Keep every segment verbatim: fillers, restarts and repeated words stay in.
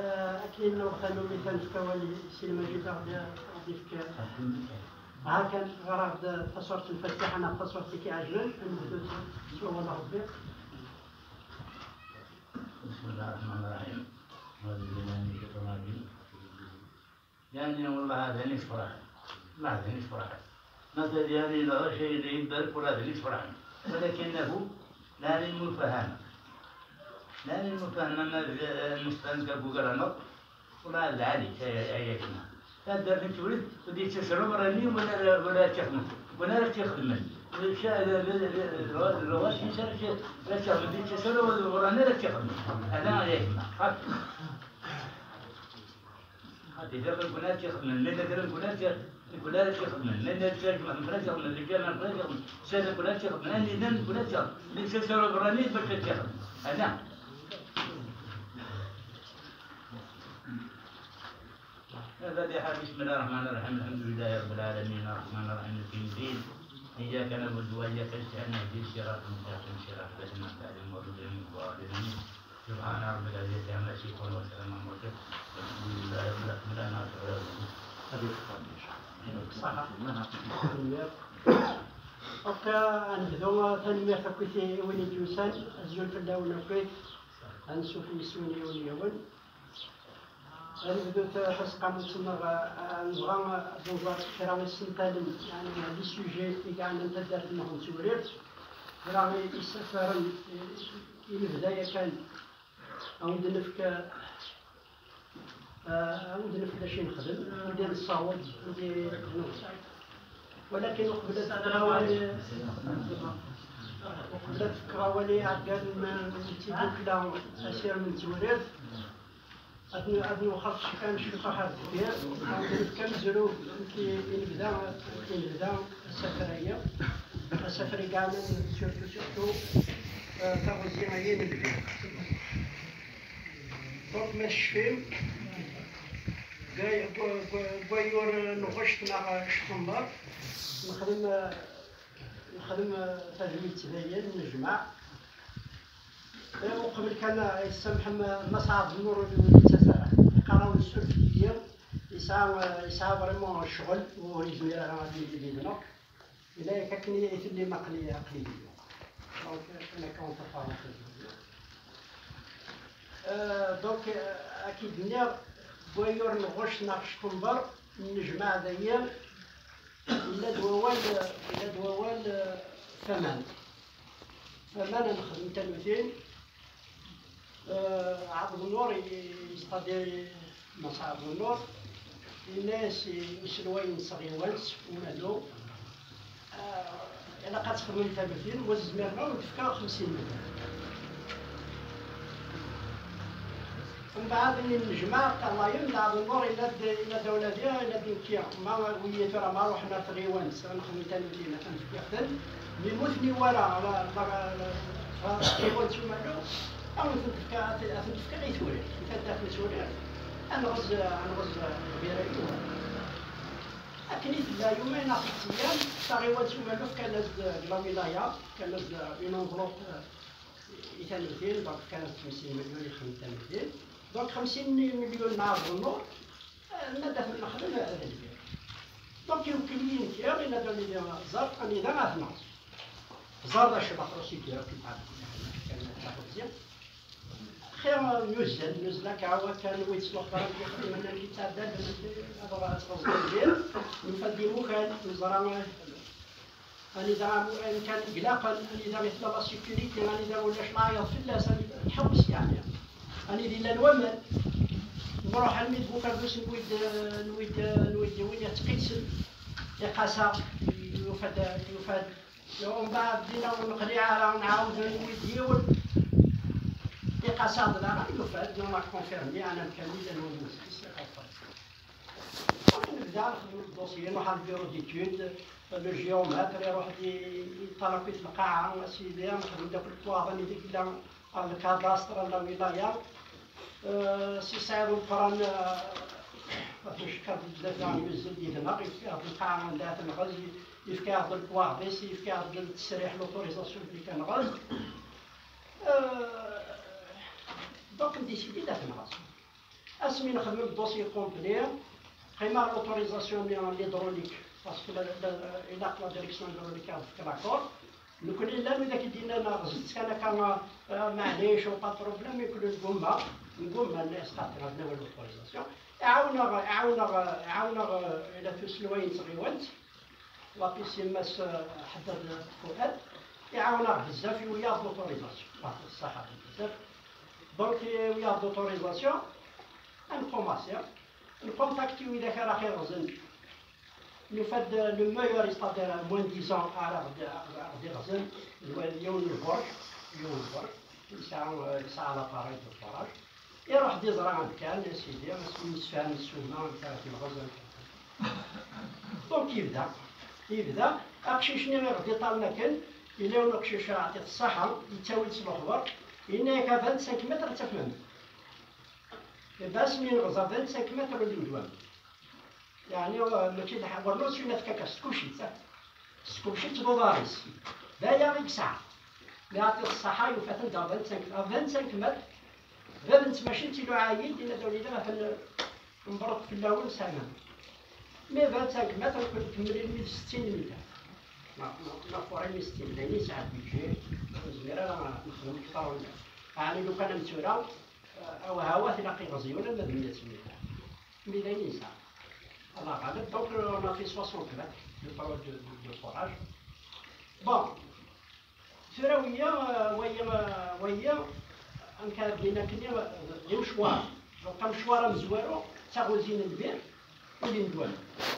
أكيد لو خلوا لي تنفكوا لي سينما جيت غادي غادي فكر ها كان غرض تصورت الفاتحة أنا تصورت كي عجبن نبدو سوى الله ربي. بسم الله الرحمن الرحيم. أعوذ بالله من الشيطان الرجيم. يعني والله هذا ليش فرح؟ ما هذا ليش فرح؟ مثل يعني لا شيء اللي يبارك ولا ليش فرح؟ ولكنه لا للمفاهمة. لا للمفاهمة ما المستنكر بقرنا ولا العالي شيء كنا. تقدر تقول بدي تشرب رني ولا ولا تخدم ولا تخدم. الشيء الرواد في شيء لا تخدم بدي تشرب ولا لا تخدم. هذا عليك ما. إذا كنا تخدم لنا كنا كنا كنا تخدم لنا تشارك مع الفرنسا ولا الرجال مع الفرنسا سنة كنا تخدم لنا لنا كنا تخدم ليش تشرب رني بس تخدم. هذا هذا بسم الله الرحمن الرحيم. الحمد لله رب العالمين الرحمن الرحيم مالك يوم الدين. إياك نعبد وإياك نستعين اهدنا الصراط المستقيم صراط الذين أنعمت عليهم غير المغضوب عليهم. سبحان ربك رب العزة عما يصفون وسلام على المرسلين والحمد لله رب العالمين. أوكا نبدو تنمية كويتي وين جوسان أزول في الدولة كويت أنسو في سوني ونيون نبدو تسقى متسمى نبغى نبغى كرام السنتالم يعني هذه سوجي اللي قاعد نتدار معهم سوريت راه يسافر إلى البداية كان عاود نفك عاود نفك شي نخدم ندير الصاوب ندير ولكن قبلت الكراولي قبلت الكراولي عاد تيجي كلا أسير من توريت أدنى أدنى وخاص كان شي صحة كبير كان زرو كي نبدا كي نبدا السفرية السفرية كاع سورتو سورتو تاغوزي هي نبدا دونك ماشي فيلم جاي بويور نغشت مع شخمبر نخدم نخدم تجميل تبين نجمع وقبل كان يسمح مصعب النور اللي يقراو السلفية يسعى يسعى فريمون الشغل وريزوي راه غادي يديرنا إلا كاكني يثني مقلية عقلية دونك أنا كونت بارونتيز دونك أكيد نير بويور نغش ناقش كنبر نجمع داير إلا دوال إلا دوال ثمان ثمان نخدم تلوثين عبد النور يستدير مصعب النور الناس يسلوين صغيوانس ومالو أنا قد خدمت ثلاثين وزمرنا ونتفكر خمسين متر ومن بعد نجمع الله يمنع عبد النور إلى إلى دولة ديالها إلى دينكيا ما ويا ترى ما روحنا في غيوانس نخدم ثلاثين نتفكر يموتني ورا غيوانس ومالو أو تنتفكا تنتفكا غير سوري، تنتفكا في سوريا، أنا غز أنا غز بيريو. أكني في يومين آخر أيام تغيوات سوما لوف كان ناس لا ولاية كان ناس اون انفلوب ثلاثين دونك كانت خمسين مليون خمسين مليون دونك خمسين مليون مع النور نبدا نخدم هذا البير دونك يمكن لي نتيا إلا دوني لي زار أني ذا غادي نعرف زار دا شي بطروسي كي بعد كان تاخذ خير نزل نزل كعوة كان ويتصلح فرق يخدم من الكتاب ده هذا تصدق ديال نفديمو كان نزرع أنا إذا كان قلاقا أنا إذا مثل لا سيكوريتي أنا إذا ولاش معايا فلاس أنا نحوس يعني أنا إذا نومل نروح الميت بوكردوس نويد نويد نويد وين تقيس يقاسا يفاد يفاد ومن بعد بدينا ونقريها على نعاود نويد يول يقاسا لا يفاد نو ما كونفيرمي أنا مكمل أنا ونوس نبدا نخدم الدوسيي نروح للبيرو ديتود لو جيومتر يروح يطلق في القاعة سيدي نخدم داك الكواضن ديك لا الكاداستر لا ولاية سي سعيد القران فاش كان بزاف يعني يوزل ديالنا يفكر في القاعة عندها تنغز يفكر في الكواضيس يفكر في التسريح لوتوريزاسيون اللي كنغز دونك نديسيدي لا تنغز اسمي نخدم الدوسي كومبلي قيمة لوتوريزاسيون ليدروليك باسكو إلا لا ديريكسيون هيدروليك في لاكور نكون إلا إذا كيدينا أنا غزت أنا كان معليش و با بروبليم يكون نقوم نقوم الناس خاطر هذا هو لوتوريزاسيون عاونا عاونا عاونا إلى تسلوين صغيوانت لابيسي ماس حدد فؤاد يعاونا بزاف ويا لوتوريزاسيون الصحة بزاف دونك ويا لوتوريزاسيون نكوماسيا نكونتاكتي إذا كان راح يغزن نفد لو ميور يستادير موان ديزون على غدي غزن اليوم البرج اليوم البرج يسعى يسعى لاباري دو الفراج يروح ديزرا عند كان يا سيدي نسفهم السومه نتاع في الغزل دونك يبدا يبدا اقشي شنو غادي طالنا كان إلا ونقشي شرع عطيت الصحة يتساوي الخبر إن كا خمسة وعشرين متر تفهم باش من غزا خمسة وعشرين متر اللي ندوام يعني ماشي ورنوس ولا تكاكا سكوشي سكوشي تبوضاريس بايا غيك ساعة يعطي الصحة يفتن دا خمسة وعشرين متر غير انت ماشي تيلو عايد إلا دولي دا نبرد في الأول سنة مي خمسة وعشرين متر كنت تكملي مية وستين متر ما فوري ستين لاني ساعات بيجي زميرة نخدم كثر ولا يعني لو كان متورا أو هوا تلاقي غزي ولا ما بمية متر ميداني ساعة الله غالب دونك أنا في ستين متر لو بارول دو فوراج بون ثروية ويا ويا أنك بينا كنيا غير مشوار لو كان مشوار مزوارو تاخذ زين البير اللي ندوان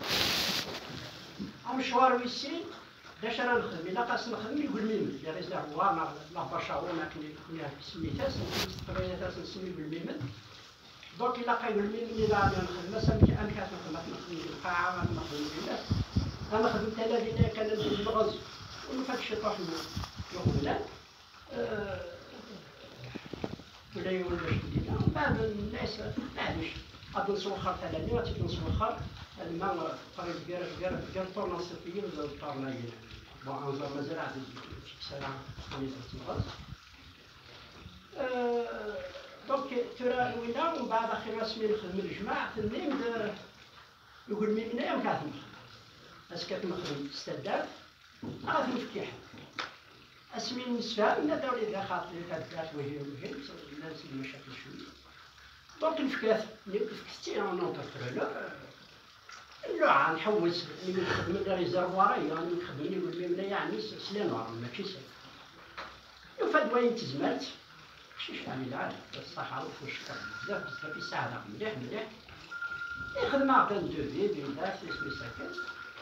مشوار ويسين باش انا نخدم الا قاس نخدم يقول ميمن يا ريزيرفوار لا باشاور ما كنا سميتها سميتها نسمي بالميمن دونك الا قا يقول ميمن الا انا نخدم سميت انا كنخدم نخدم القاعه ما نخدم الناس انا خدمت انا اللي كان ندير الغز ونفكش طاح يقول ولا يقول واش دينا بعض الناس معليش غادي نسوخر ثاني غادي نسوخر الماء طريق غير غير غير طورنا الصيفيه ولا طورنا بون انظر مازال عاد سنه خميس الغاز دونك ترى وينا ومن بعد اخر رسمي نخدم الجماعه تنين يقول مي من ايام كاتم اش كتنخدم استدار غادي نفكيح اسمي نسفهم لا داولي ذا خاطر كتبات وجهي وجهي الناس المشاكل شويه دونك نفكات نفكتي انا نونتربرونور لا نحوس اللي نخدم غير ريزرفواري يعني نخدم يقول لي لا يعني سلانوار ماشي سهل يفاد وين تزمرت شي شحال من عاد الصحة والشكر بزاف بزاف يساعدك مليح مليح يخدم عطان دوفي بيدات اسمي ساكن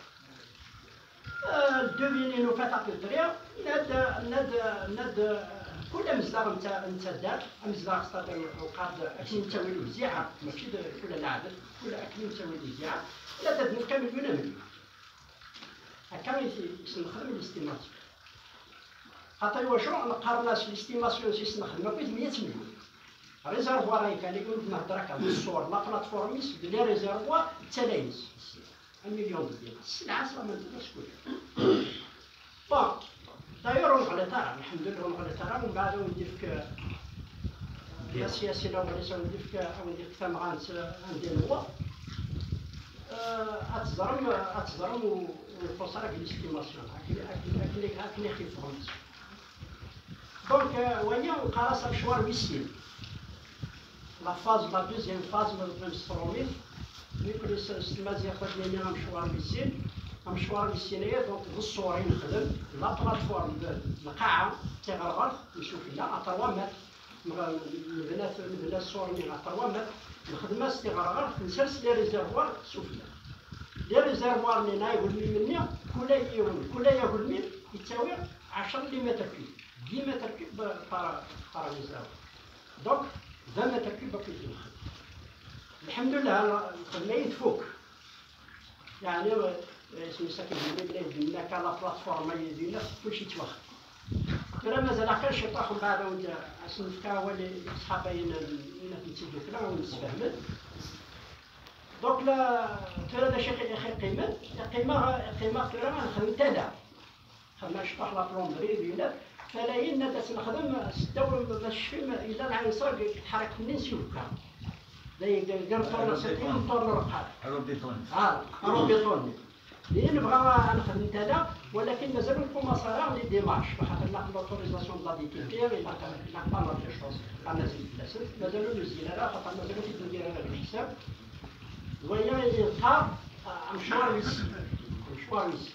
الدوفي اللي نوفات عطي الطريق ناد ناد ناد كل مزدار نتا نتا دار مزدار خاطر وقاد اكل نتاوي له مزيعه ماشي كل العدد كل اكل نتاوي له مزيعه لا تدنف كامل مليون مليون هكا يسنخدم الاستيماسيون خاطر واش نقارناش الاستيماسيون سي نخدم بغيت مية مليون ريزرفوار هاي كان يقول نهضر هكا بالصور لا بلاتفورميس بلي ريزرفوار تلايز مليون ديال السلعه صرا ما نديرش كل بون داير نقعد ترى الحمد لله نقعد ترى ومن بعد ندير فيك ديال السياسي لو غادي ندير فيك او ندير فيك ثمرات ندير هو اتزرم اتزرم والفرصه راك الاستيماسيون هاكلي هاكلي خير فرونس دونك ويا نقراص مشوار ويسيل لا فاز لا دوزيام فاز من الستروميل يمكن السلماز ياخذ لي مشوار ويسيل مشوار السينيه دونك بالصوري نخدم لا بلاتفورم القاعه تيغرغر نشوف لها اطروا مات نبنى نبنى الصور من اطروا مات الخدمه تيغرغر نسرس لي ريزرفوار سفلى لي ريزرفوار اللي نايقول لي مني كل يوم كل يقول لي يساوي عشرة متر كيب عشرة متر كيب بار بار ريزرفوار دونك عشرين متر كيب باقي نخدم الحمد لله الخدمه يتفوق يعني اسمي ساكن بلي بلي كان لا بلاتفورم اللي دينا كلشي توخى ترى مازال كان شي طاح من بعد ولا اسنفكا هو اللي صحابين هنا في تيجي كلا ونتفاهموا دونك لا ترى هذا شي خير قيمه قيمه قيمه ترى ما نخدم تادا خدنا شطح لا بلومبري دينا فلاين ناس نخدم ستة باش الا العنصر يتحرك الناس يوكا داير طور ستين وطور رقعه روبي تونس اه روبي تونس اللي نبغى نخدم هذا ولكن مازال نكون مسارا لي ديمارش خاطر ناخذ لوتوريزاسيون دو لا ديتيكير الى لا با مال دي شوز انا زيد بلاسل مازالو نزيد هذا خاطر مازالو كي ندير انا بالحساب ويا يلقى مشوار ويسي مشوار ويسي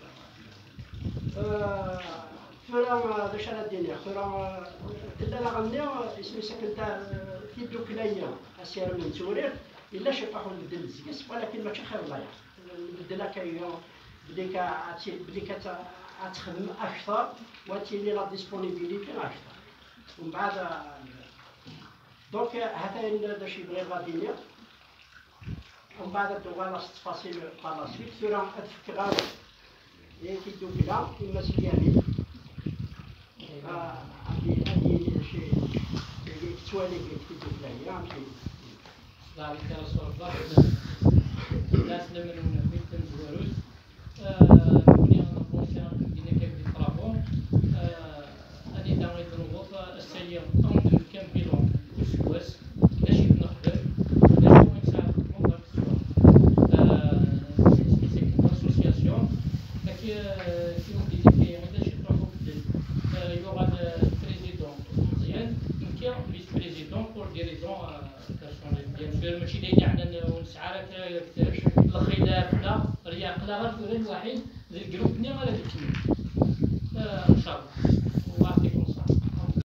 ثورة باش انا ديني ثورة كنا لا غني اسمي ساكن تاع في دوكلايه اسير من تورير الا شي طاحوا نبدل الزكيس ولكن ماشي خير الله يعرف نبدلها كي بديك بديك تخدم اكثر وتيني لا ديسبونيبيليتي اكثر ومن بعد دونك هذا باش يبغي غادي ومن بعد دوغا تفاصيل بار لا سويت ثورة تفكر هي كي دوكلا اما سيامي هذه هذه شيء توالي كي دوكلا هي لا رسول الله الناس لمن في الزواروس نكوني انا فونسيون دينا كيف دي طرافو اني داوي دروغوط السير اون كان بيلون وسواس باش نخدم باش نساعد المنظمه السوا سي اسوسياسيون كي كي ندير كي غادي شي طرافو بدل يوغا البريزيدون مزيان يمكن فيس بريزيدون بور دي ريزون بيان سور ماشي دايرين عندنا ونسعى الخلاف لا رياق لا غير الواحد زي الجروب ني غير هذيك ان شاء الله